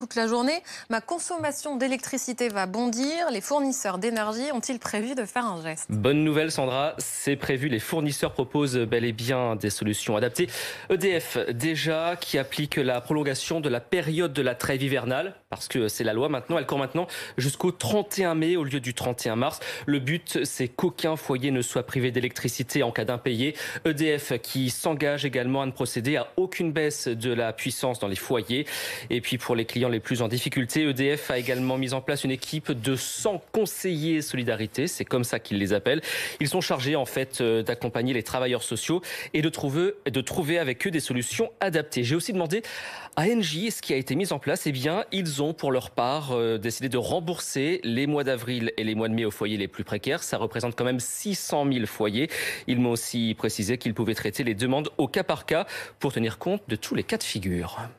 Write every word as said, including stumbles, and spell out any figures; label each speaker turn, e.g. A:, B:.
A: toute la journée. Ma consommation d'électricité va bondir. Les fournisseurs d'énergie ont-ils prévu de faire un geste?
B: Bonne nouvelle Sandra, c'est prévu. Les fournisseurs proposent bel et bien des solutions adaptées. E D F déjà qui applique la prolongation de la période de la trêve hivernale, parce que c'est la loi maintenant. Elle court maintenant jusqu'au trente et un mai au lieu du trente et un mars. Le but, c'est qu'aucun foyer ne soit privé d'électricité en cas d'impayé. E D F qui s'engage également à ne procéder à aucune baisse de la puissance dans les foyers. Et puis pour les clients les plus en difficulté, E D F a également mis en place une équipe de cent conseillers solidarité. C'est comme ça qu'ils les appellent. Ils sont chargés en fait d'accompagner les travailleurs sociaux et de trouver, de trouver avec eux des solutions adaptées. J'ai aussi demandé à Engie ce qui a été mis en place. Eh bien, ils ont pour leur part euh, décidé de rembourser les mois d'avril et les mois de mai aux foyers les plus précaires. Ça représente quand même six cent mille foyers. Ils m'ont aussi précisé qu'ils pouvaient traiter les demandes au cas par cas pour tenir compte de tous les cas de figure.